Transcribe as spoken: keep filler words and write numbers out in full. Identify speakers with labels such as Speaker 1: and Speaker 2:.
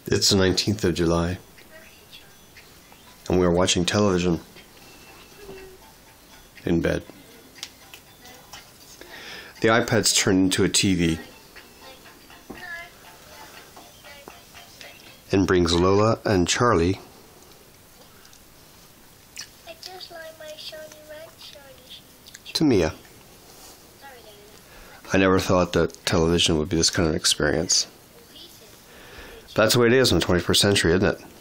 Speaker 1: It's the nineteenth of July, and we are watching television in bed. The iPad's turned into a T V and brings Lola and Charlie
Speaker 2: I just like my shiny red shiny.
Speaker 1: to Mia. I never thought that television would be this kind of experience. But that's the way it is in the twenty-first century, isn't it?